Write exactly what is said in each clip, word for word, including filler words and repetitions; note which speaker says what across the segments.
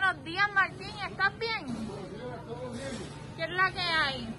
Speaker 1: Buenos días, Martín, ¿estás bien? ¿Qué es la que hay?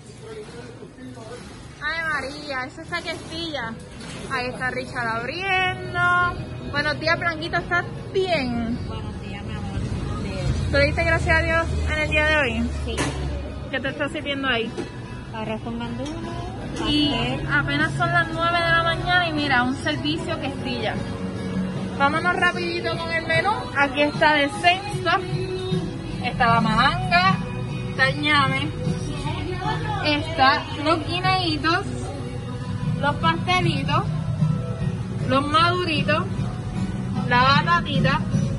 Speaker 1: Ay, María, eso está Castilla. Ahí está Richard abriendo. Buenos días, Blanquito, ¿estás bien?
Speaker 2: Buenos días, mi amor. Bien.
Speaker 1: ¿Tú le diste gracias a Dios en el día de hoy?
Speaker 2: Sí.
Speaker 1: ¿Qué te estás sirviendo ahí?
Speaker 2: Arroz con gandules.
Speaker 1: Y
Speaker 2: pastel.
Speaker 1: apenas son las nueve de la mañana y mira, un servicio Castilla. Vámonos rapidito con el menú. Aquí está descenso, está la malanga, está el ñame, está los guineitos, los pastelitos, los maduritos, la batatita,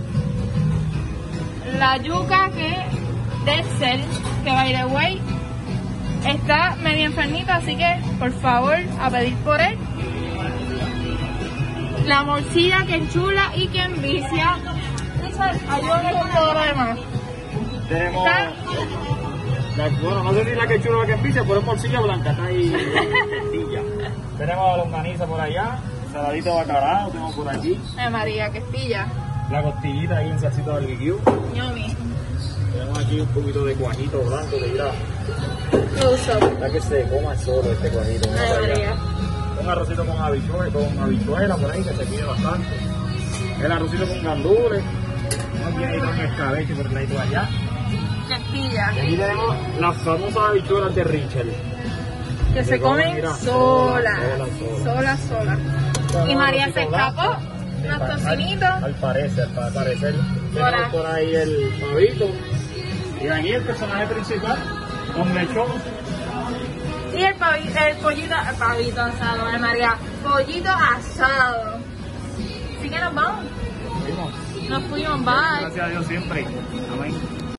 Speaker 1: la yuca que del cel, que by the way está medio enfermito, así que por favor a pedir por él. La morcilla que enchula y que envicia. Richard, ayúdame con todo lo demás.
Speaker 3: Tenemos,
Speaker 1: ¿Está?
Speaker 3: la, bueno, no sé si la que chula o la que envicia, pero es morcilla blanca, está ahí. Morcilla. Tenemos la longaniza por allá, saladito de bacalao, tenemos por aquí.
Speaker 1: Ay, María, Castilla.
Speaker 3: La costillita ahí en salsita de barbecue.
Speaker 1: Yummy.
Speaker 3: Tenemos aquí un poquito de cuajito blanco de grasa.
Speaker 1: Close up.
Speaker 3: Para que se coma solo este cuajito.
Speaker 1: Ay, María.
Speaker 3: Un arrocito con habichuela, con habichuela por ahí, que se pide bastante. El arrocito con gandules. No tiene ahí con escabeche por el lado de allá.
Speaker 1: Castilla.
Speaker 3: Y aquí tenemos las famosas habichuelas de Richard.
Speaker 1: Que se comen
Speaker 3: mira,
Speaker 1: sola.
Speaker 3: sola,
Speaker 1: Sola, sola. Y María se escapó. Unos tocinitos.
Speaker 3: Al, al parecer, al parecer.
Speaker 1: Hola.
Speaker 3: Tenemos por ahí el pavito. Y aquí el personaje principal, con lechón.
Speaker 1: Y el, pavi, el pollito, el pavito asado, ay, María. Pollito asado. Así que nos vamos.
Speaker 3: Fuimos.
Speaker 1: Nos fuimos, bye.
Speaker 3: Gracias a Dios siempre. Amén.